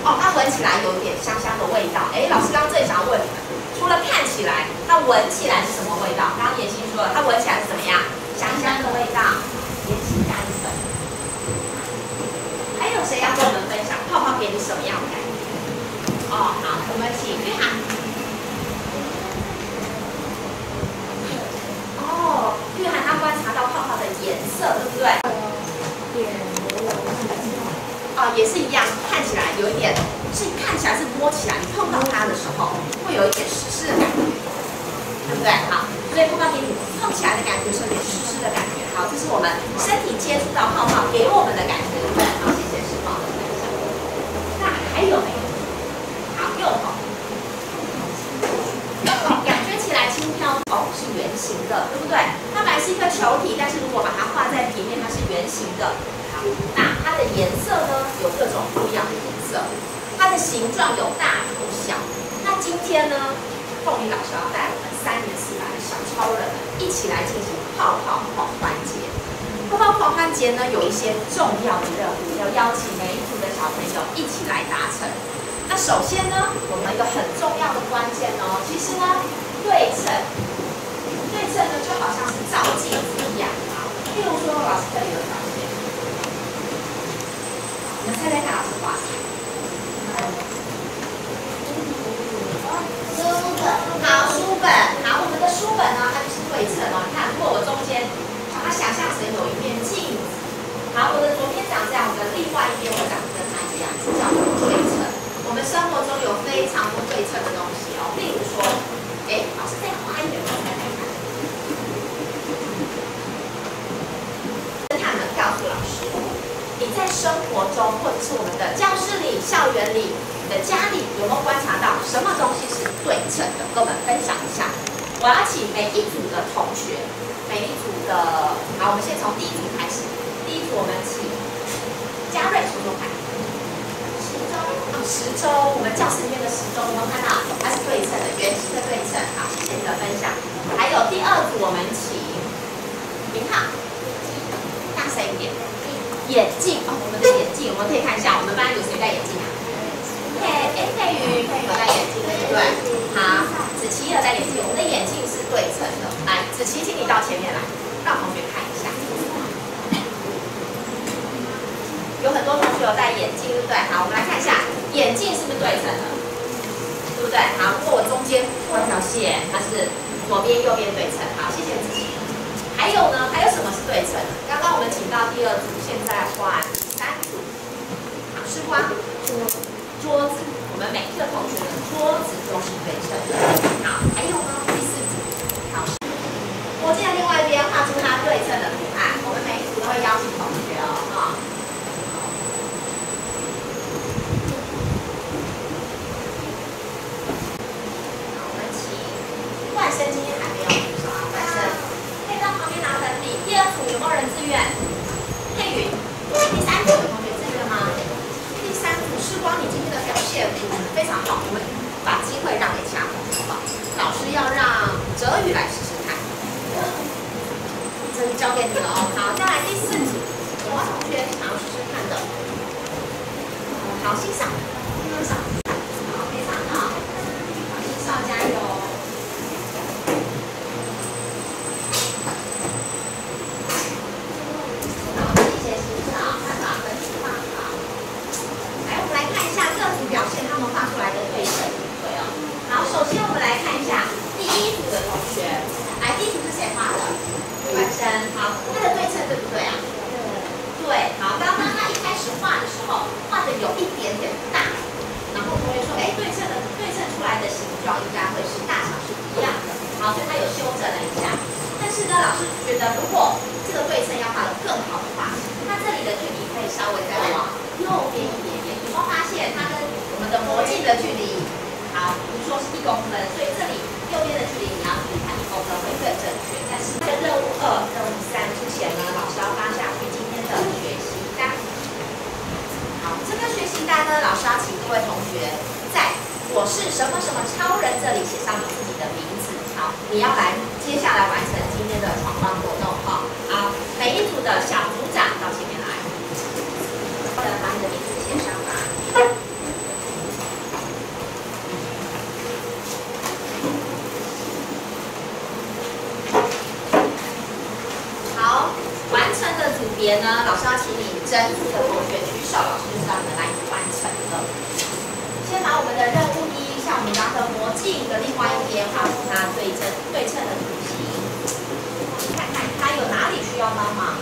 哦，它闻起来有点香香的味道。哎，老师刚刚正想问你们，除了看起来，它闻起来是什么味道？刚刚妍希说了，它闻起来是怎么样？香香的味道。妍希加1分。还有谁要跟我们分享泡泡给你什么样的感觉？哦，好，我们请玉涵。哦，玉涵他观察到泡泡的颜色，对不对？也是一样，看起来有一点，看起来是摸起来，你碰到它的时候会有一点湿湿的感觉，对不对？好，所以泡泡给你碰起来的感觉是有点湿湿的感觉。好，这是我们身体接触到泡泡给我们的感觉，对不对？好，谢谢师宝的分享。那还有没有？好，右头，感觉起来轻飘哦，是圆形的，对不对？它本来是一个球体，但是如果把它画在平面，它是圆形的。那它的颜色呢，有各种不一样的颜色，它的形状有大有小。那今天呢，凤梨老师要带我们3年4班的小超人们一起来进行泡泡狂欢节。泡泡狂欢节呢，有一些重要的任务，要邀请每一组的小朋友一起来达成。那首先呢，我们一个很重要的关键哦，其实呢，对称呢就好像是照镜子一样啊。例如说，老师这里有条线。我们猜猜看，老师画什么？书本。好，书本。好，我们的书本呢，它就是对称哦。你看，如果我中间把它想象成有一面镜子，好，我的左边长这样，我的另外一边我长得跟它一样，这叫做对称。我们生活中有非常多对称的东西哦，例如说，老师再画一点，我猜猜看。侦探们告诉老师。你在生活中，或者是我们的教室里、校园里、你的家里，有没有观察到什么东西是对称的？跟我们分享一下。我要请每一组的同学，每一组的，好，我们先从第一组开始。第一组我们请嘉瑞说说看。时钟，我们教室里面的时钟，有没有看到？它是对称的，圆形的对称。好，谢谢你的分享。还有第二组，我们请明浩，大声一点。眼镜哦，我们的眼镜，我们可以看一下，我们班有谁戴眼镜啊？佩瑜有戴眼镜，对不对？好，子琪也有戴眼镜，我们的眼镜是对称的。来，子琪，请你到前面来，让同学看一下。有很多同学有戴眼镜，对不对？好，我们来看一下，眼镜是不是对称的？对不对？好，如果我中间画一条线，它是左边右边对称。好，谢谢子琪。还有呢？还有什么是对称的？刚刚我们请到第2组，现在换第3组。好，是花桌子，我们每一个同学的桌子都是对称的。好，还有呢？第4组，好，我记得另外一边画出它对称的图案。我们每一组都会邀请同学哦，哈。好，我们请万生今天还没有上啊，万生。旁边拿粉笔。第2组有没有人自愿？佩云。第3组有同学自愿吗？第3组时光，你今天的表现非常好，我们把机会让给其他同学，好不好？老师要让哲宇来试试看。这就交给你了哦。好，再来第4组，有没有同学想要试试看的？好，欣赏，欣赏。好，非常好。好，欣赏，加油。表现他们画出来的对称，对哦。好，首先我们来看一下第1组的同学，来，第1组是谁画的？万生。好，它的对称对不对啊？对。好，刚刚他一开始画的时候，画的有一点点大，然后同学说，对称出来的形状应该会是大小是一样的。好，所以他有修正了一下。但是呢，老师觉得如果这个对称要画得更好的话，那这里的距离可以稍微再往右边一点点。有没有发现它跟我们的魔镜的距离，好，比如说是1公分，所以这里右边的距离你要离它1公分会更正确。但是在任务2、任务3之前呢，老师要发下去今天的学习单。好，这个学习单呢，老师要请各位同学在我是什么什么超人这里写上你自己的名字。好，你要来接下来完成今天的闯关活动哈。好，每一组的小组长到前面来，把你的名字写上吧。 节呢，老师要请你整组的同学举手，老师就是让你们来完成的。先把我们的任务一，像我们刚刚的魔镜的另外一边画出它对称的图形，看看它有哪里需要帮忙。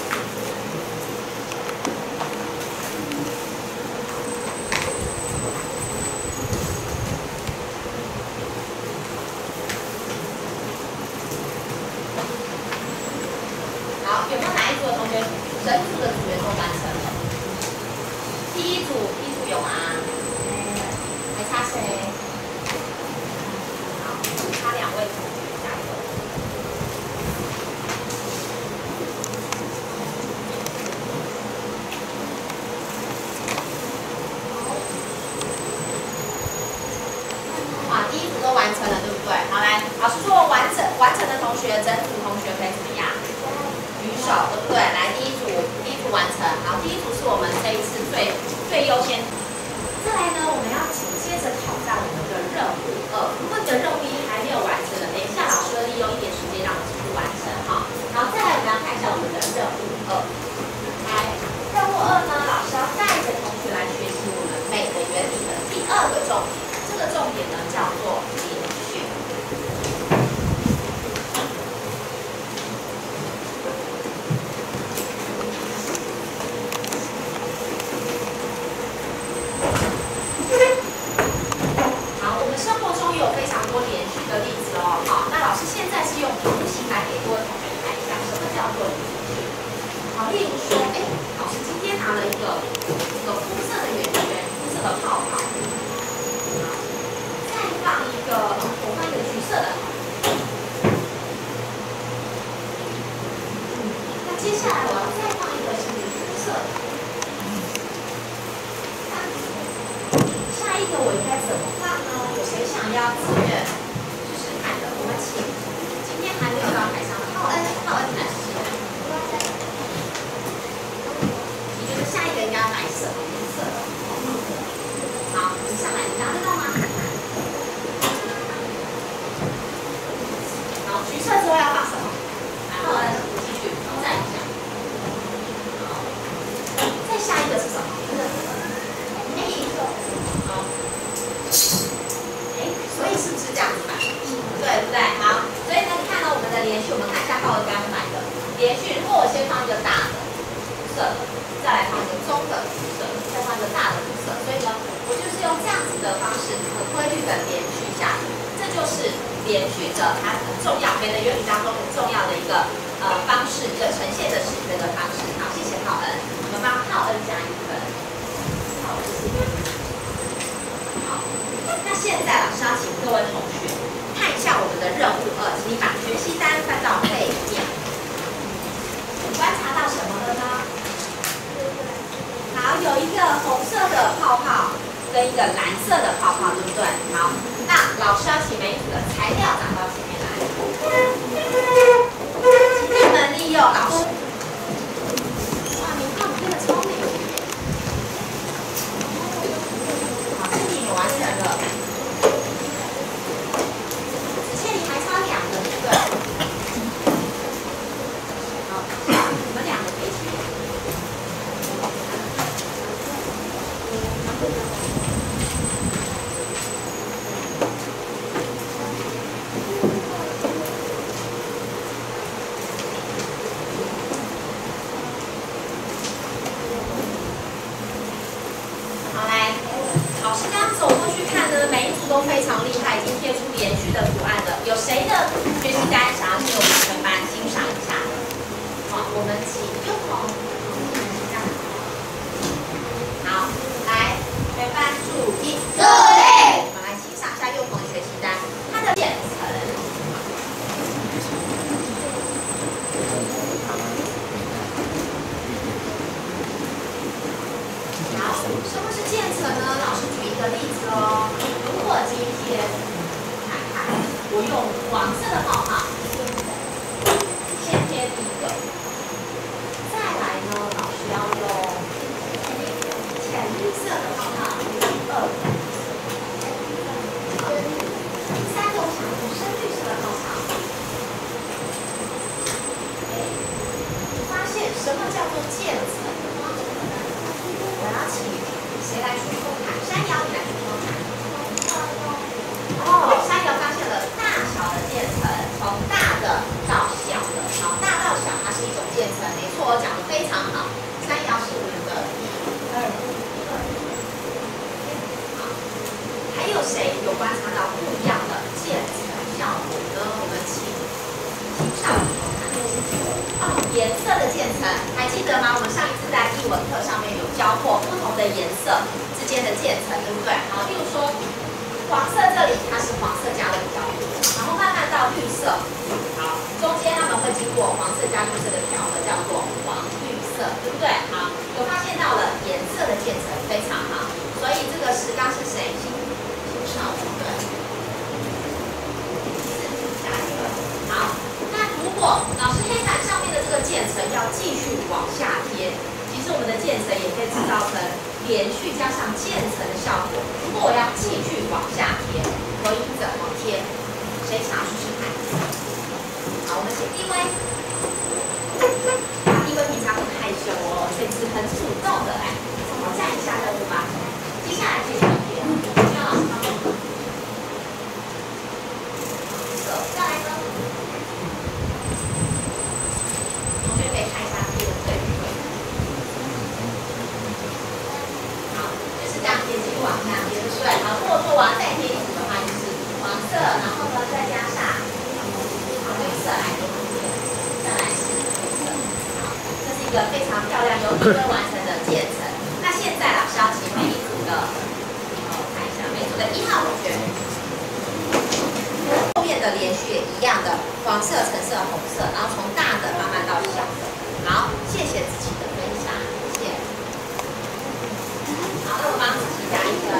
好，有没有哪一组的同学整组的组员都完成了？第一组有吗？还差谁？好，差2位同学，加油！哇，第一组都完成了，对不对？好，来，老师说完成的同学，整组同学可以怎么样？举手，对不对？来，第一组完成。好，第一组是我们这一次最优先。再来呢，我们要紧接着挑战我们的任务2。如果你的任务1还没有完成的，等一下老师会利用一点时间让我们继续完成哈。然后再来我们要看一下我们的任务2。来，任务2呢，老师要带着同学来学习我们美的原理的第2个重点。这个重点呢叫做连续。例子哦，好，那老师现在是用图形来给各位同学看一下什么叫做连续。好，例如说，老师今天拿了一个肤色的圆圈，肤色的泡泡，再放一个，我放一个橘色的，那接下来我要再放一个是绿色的，下一个我应该怎么放呢？有谁想要自愿？我们请今天还没有到台上的浩恩来试试看。你觉得下一个应该要买什么颜色的？好，你上来，你拿得到吗？好，橘色之后要放什么？来，浩恩，继续挑战一下。好，再下一个是什么？黑色。好。所以是不是这样子买？对不对？好，所以呢，你看到我们的连续，我们看一下浩文刚刚买的连续。如果我先放一个大的橘色，再来放一个中的橘色，再放一个大的橘色，所以呢，我就是用这样子的方式，很规律的连续下去，这就是连续的它很重要，美的原理当中很重要的一个方式，一个呈现的视觉的方式。好，谢谢浩恩，我们帮浩恩加1分。好，谢谢。好，那现在老师要请各位同学看一下我们的任务2，请你把学习单翻到背面。你观察到什么了呢？好，有一个红色的泡泡跟一个蓝色的泡泡，对不对？好，那老师要请每一组的材料拿到前面来，请你们利用老师。哇，你看我变得超美了耶！好，这题也完成了。还差2个，对不对？好，你们2个可以去。好，来，老师刚走过去看呢，每一组都非常厉害，已经贴出连续的图案了。有谁的学习单想要进我们全班欣赏一下？好，我们请幼童。好，来，全班注意，注意。我们来欣赏一下幼童的学习单，它的渐层。好，什么是渐层呢？老师举一个例子哦。如果今天我用黄色的泡泡先贴第1个，再来呢，老师要用浅绿色的泡泡第2个，第3个我想用深绿色的泡泡。你发现什么叫做交错不同的颜色之间的渐层，对不对？好，例如说黄色这里它是黄色加的比较多，然后慢慢到绿色，好，中间它们会经过黄色加绿色的调和，叫做黄绿色，对不对？好，有发现到了颜色的渐层，非常好。所以这个石刚是谁？青少对不对？下一个，好。那如果老师黑板上面的这个渐层要继续往下贴，其实我们的渐层也可以制造成连续加上渐层的效果。如果我要继续往下贴，可以怎么贴？谁想要试试看？好，我们写一威。一威平常很害羞哦，这次很主动的来挑战一下任务吧。接下来可以怎么贴？需要老师帮忙吗？再来呢？同学可以看一下贴的对不对？好，就是这样贴，继续往下贴，对不对？好，如果说我要再贴一组的话，就是黄色，然后呢再加上黄绿色来贴，再来是绿色。好，这是一个非常漂亮由一位完成的渐层。那现在老师要请每一组的，看一下每组的1号同学。后面的连续也一样的，黄色、橙色、红色，然后从大的慢慢到小的。好，谢谢子琪的分享，谢谢。好，那我帮子琪加1分。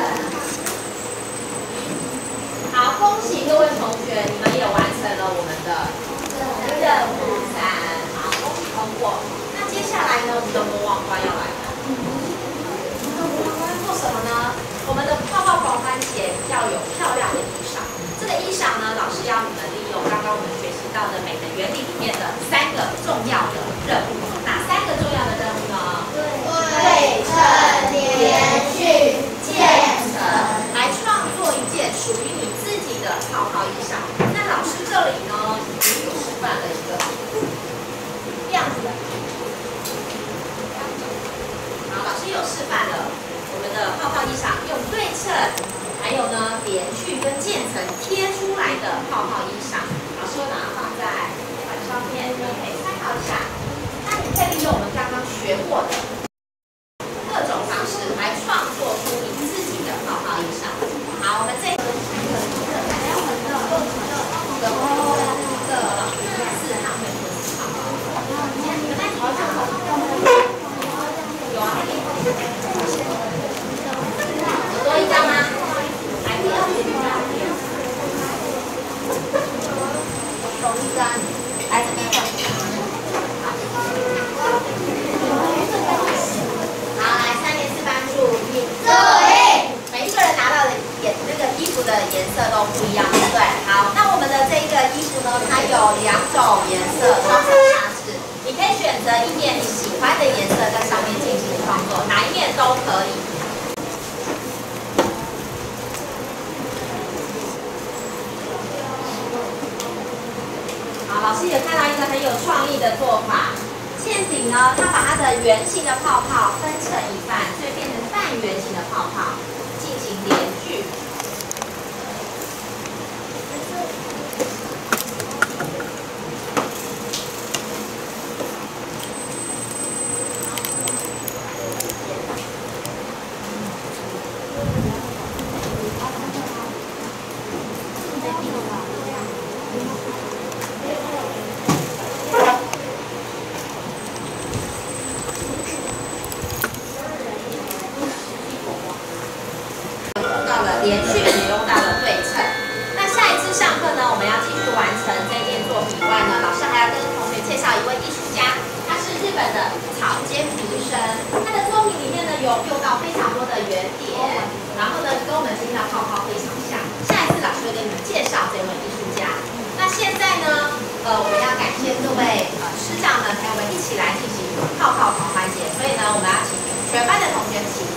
好，恭喜各位同学，你们也完成了我们的任务3。好，恭喜通过。那接下来呢，我们的魔王关要来了。做什么呢？我们的泡泡狂欢节要有漂亮的衣裳。这个衣裳呢，老师要你们利用刚刚我们学习到的美的原理里面的3个重要的任务。哪3个重要的任务呢？对称、连续、渐层，来创作一件属于你自己的泡泡衣裳。那老师这里呢，也有示范了一个这样子的。好，老师有示范了我们的泡泡衣裳用对称。还有呢，连续跟渐层贴出来的泡泡衣裳，老师会把它放在黑板上面，你可以参考一下。那你可以利用我们刚刚学过的各种方式来创作出你自己的泡泡衣裳。好，我们这个4号你们在考场吗？有啊。有多一张吗？同一张，来这边的。好，来3年4班注意。每一个人拿到的那个衣服的颜色都不一样，对不对？好，那我们的这一个衣服呢，它有2种颜色，双色差式。你可以选择一面你喜欢的颜色在上面进行创作，哪一面都可以。老师也看到一个很有创意的做法，倩婷呢，她把它的圆形的泡泡分成一半，所以变成半圆形的泡泡，进行连续。连续也用到了对称。那下一次上课呢，我们要继续完成这件作品以外呢，老师还要跟同学介绍一位艺术家，他是日本的草间弥生。他的作品里面呢，有用到非常多的圆点，然后呢，跟我们今天的泡泡非常像。下一次老师会跟你们介绍这位艺术家。那现在呢，我们要感谢各位师长们陪我们一起来进行泡泡狂欢节，所以呢，我们要请全班的同学起。